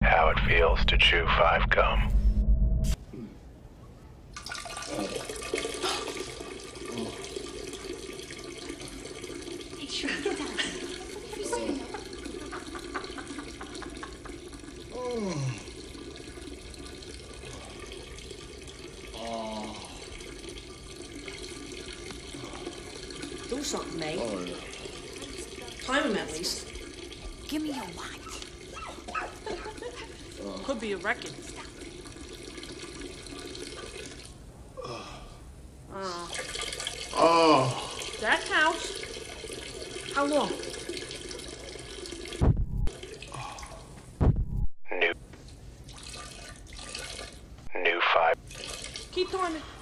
How it feels to chew 5 gum. Do something, mate. Time him at least. Give me your watch. Could be a record. That counts. How long? New 5. Keep doing it.